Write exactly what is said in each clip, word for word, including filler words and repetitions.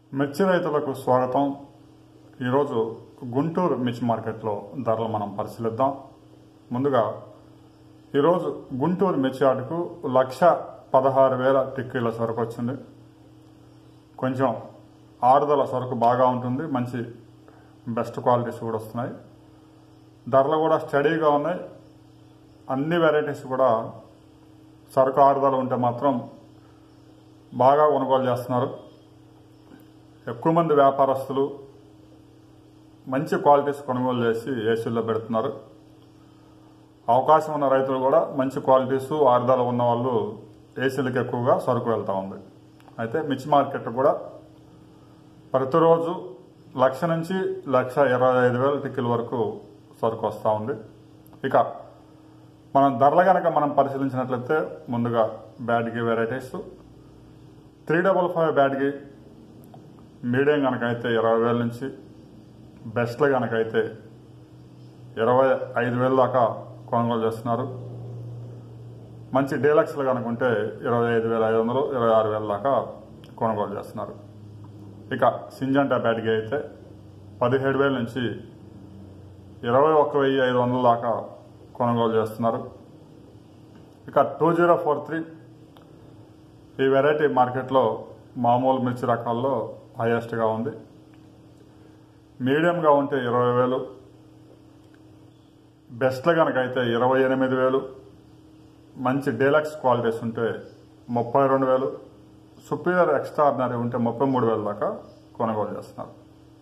మిర్చి రైతులకు స్వాగతం. ఈరోజు గుంటూరు మిర్చి మార్కెట్లో ధరలు మనం పరిశీలిద్దాం. ముందుగా ఈరోజు గుంటూరు మిర్చి ఆటకు లక్ష పదహారు వేల టిక్కీల సరుకు వచ్చింది. కొంచెం ఆరుదల సరుకు బాగా ఉంటుంది, మంచి బెస్ట్ క్వాలిటీస్ కూడా వస్తున్నాయి. ధరలు కూడా స్టడీగా ఉన్నాయి. అన్ని వెరైటీస్ కూడా సరుకు ఆరుదల ఉంటే మాత్రం బాగా కొనుగోలు చేస్తున్నారు. ఎక్కువ మంది వ్యాపారస్తులు మంచి క్వాలిటీస్ కొనుగోలు చేసి ఏసీల్లో పెడుతున్నారు. అవకాశం ఉన్న రైతులు కూడా మంచి క్వాలిటీస్ ఆరుదల ఉన్న వాళ్ళు ఏసీలకు ఎక్కువగా సరుకు వెళ్తూ ఉంది. అయితే మిర్చి మార్కెట్ కూడా ప్రతిరోజు లక్ష నుంచి లక్ష ఇరవై ఐదు వేల టిక్కీల వరకు సరుకు వస్తూ ఉంది. ఇక మనం ధరలు కనుక మనం పరిశీలించినట్లయితే ముందుగా Byadgi varieties three double five Byadgi medium కనుకైతే ఇరవై వేల నుంచి, బెస్ట్లు కనుకైతే ఇరవై ఐదు వేల దాకా కొనుగోలు చేస్తున్నారు. మంచి డీలక్స్లు కనుకుంటే ఇరవై ఐదు వేల ఐదు వందలు ఇరవై ఆరు వేల దాకా కొనుగోలు చేస్తున్నారు. ఇక సింజంటా బ్యాడ్గి అయితే పదిహేడు వేల నుంచి ఇరవై ఒక్క వెయ్యి ఐదు వందల దాకా కొనుగోలు చేస్తున్నారు. ఇక టూ జీరో ఫోర్ త్రీ ఈ వెరైటీ మార్కెట్లో మామూలు మిర్చి రకాల్లో హైయెస్ట్గా ఉంది. మీడియంగా ఉంటే ఇరవై వేలు, బెస్ట్లు కనుకైతే ఇరవై ఎనిమిది వేలు, మంచి డీలక్స్ క్వాలిటీస్ ఉంటే ముప్పై రెండు వేలు, సుపీరియర్ ఎక్స్ట్రాడినరీ ఉంటే ముప్పై మూడు వేల దాకా కొనుగోలు చేస్తున్నారు.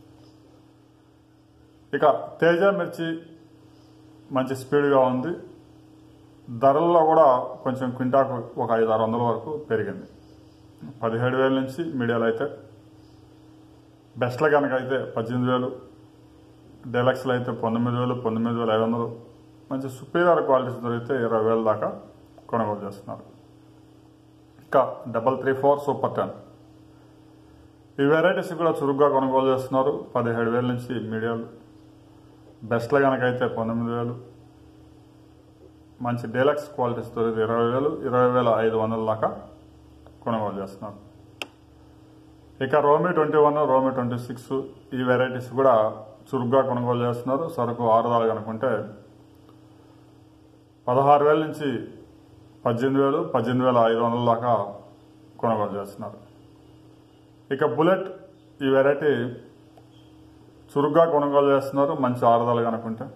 ఇక తేజ మిర్చి మంచి స్పీడ్గా ఉంది. ధరల్లో కూడా కొంచెం క్వింటాకు ఒక ఐదు ఆరు వందల వరకు పెరిగింది. పదిహేడు వేల నుంచి మీడియాలో అయితే, బెస్ట్లు కనుకైతే పద్దెనిమిది వేలు, డెలక్స్లు అయితే పంతొమ్మిది వేలు పంతొమ్మిది వేల ఐదు వందలు, మంచి సుపీరియర్ క్వాలిటీస్ దొరికితే ఇరవై వేల దాకా కొనుగోలు చేస్తున్నారు. ఇంకా double three four super ten ఈ వెరైటీస్ కూడా చురుగ్గా కొనుగోలు చేస్తున్నారు. పదిహేడు వేల నుంచి మీడియాలు, బెస్ట్లు కనుకైతే పంతొమ్మిది వేలు, మంచి డీలక్స్ క్వాలిటీస్ దొరికితే ఇరవై వేలు ఇరవై వేల ఐదు వందల దాకా కొనుగోలు చేస్తున్నారు. ఇక Romi twenty one Romi twenty six ఈ వెరైటీస్ కూడా చురుగ్గా కొనుగోలు చేస్తున్నారు. సరుకు ఆరుదల కనుకుంటే పదహారు వేల నుంచి పద్దెనిమిది వేలు పద్దెనిమిది వేల ఐదు వందల దాకా కొనుగోలు చేస్తున్నారు. ఇక బుల్లెట్ ఈ వెరైటీ చురుగ్గా కొనుగోలు చేస్తున్నారు. మంచి ఆరుదల కనుకుంటే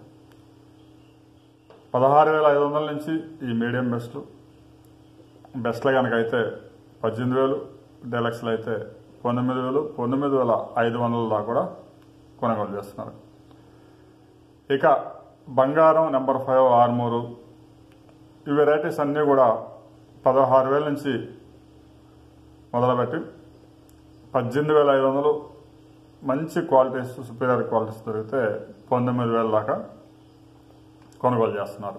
పదహారు వేల ఐదు వందల నుంచి ఈ మీడియం బెస్ట్లు, బెస్ట్లు కనుకైతే పద్దెనిమిది వేలు, డెలక్స్లు అయితే పంతొమ్మిది వేలు పంతొమ్మిది వేల ఐదు వందల దాకా కూడా కొనుగోలు చేస్తున్నారు. ఇక బంగారం నెంబర్ ఫైవ్ ఆర్మూరు ఈ వెరైటీస్ అన్నీ కూడా పదహారు వేల నుంచి మొదలుపెట్టి పద్దెనిమిది వేల ఐదు వందలు, మంచి క్వాలిటీస్ సుపీరియర్ క్వాలిటీస్ దొరికితే పంతొమ్మిది వేల దాకా కొనుగోలు చేస్తున్నారు.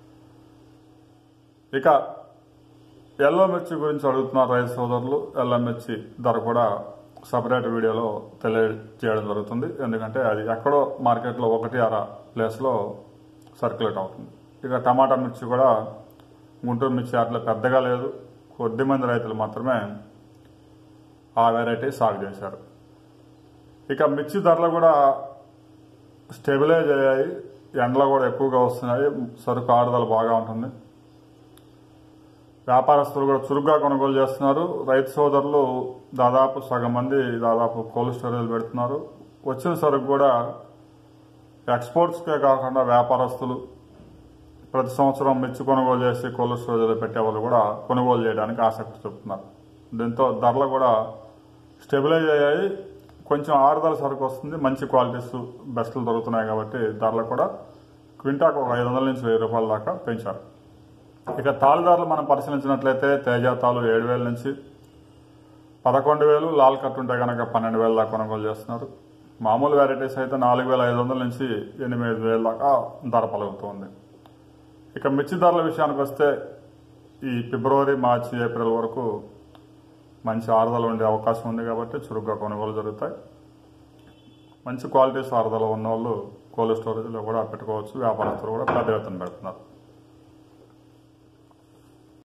ఇక ఎల్లో మిర్చి గురించి అడుగుతున్నారు రైతు సోదరులు. ఎల్లో మిర్చి ధర కూడా సపరేట్ వీడియోలో తెలియజేయడం జరుగుతుంది. ఎందుకంటే అది ఎక్కడో మార్కెట్లో ఒకటి అర ప్లేస్లో సర్క్యులేట్ అవుతుంది. ఇక టమాటా మిర్చి కూడా గుంటూరు మిర్చి అట్లా పెద్దగా లేదు. కొద్ది మంది రైతులు మాత్రమే ఆ వెరైటీ సాగు చేశారు. ఇక మిర్చి ధరలు కూడా స్టెబిలైజ్ అయ్యాయి. ఎండలు కూడా ఎక్కువగా వస్తున్నాయి. సరుకు ఆరుదల బాగా ఉంటుంది. వ్యాపారస్తులు కూడా చురుగ్గా కొనుగోలు చేస్తున్నారు. రైతు సోదరులు దాదాపు సగం మంది దాదాపు కోల్డ్ స్టోరేజ్ పెడుతున్నారు. వచ్చిన సరుకు కూడా ఎక్స్పోర్ట్స్కే కాకుండా వ్యాపారస్తులు ప్రతి సంవత్సరం మిర్చి కొనుగోలు చేసి కోల్డ్ స్టోరేజ్లో పెట్టే వాళ్ళు కూడా కొనుగోలు చేయడానికి ఆసక్తి చూపుతున్నారు. దీంతో ధరలు కూడా స్టెబిలైజ్ అయ్యాయి. కొంచెం ఆరుదల సరుకు వస్తుంది. మంచి క్వాలిటీస్ బెస్ట్లు దొరుకుతున్నాయి కాబట్టి ధరలు కూడా క్వింటాకు ఒక ఐదు వందల నుంచి వెయ్యి రూపాయల దాకా పెంచారు. ఇక తాలు ధరలు మనం పరిశీలించినట్లయితే తేజ తాలు ఏడు వేల నుంచి పదకొండు వేలు, లాల్ కట్ ఉంటే కనుక పన్నెండు వేల దాకా కొనుగోలు చేస్తున్నారు. మామూలు వెరైటీస్ అయితే నాలుగు వేల ఐదు వందల నుంచి ఎనిమిది వేల దాకా ధర పలుకుతుంది. ఇక మిర్చి ధరల విషయానికి వస్తే ఈ ఫిబ్రవరి మార్చి ఏప్రిల్ వరకు మంచి ఆరుదల ఉండే అవకాశం ఉంది కాబట్టి చురుగ్గా కొనుగోలు జరుగుతాయి. మంచి క్వాలిటీస్ ఆరుదల ఉన్న వాళ్ళు కోల్డ్ స్టోరేజ్లో కూడా పెట్టుకోవచ్చు. వ్యాపారస్తులు కూడా పెద్ద ఎత్తున పెడుతున్నారు.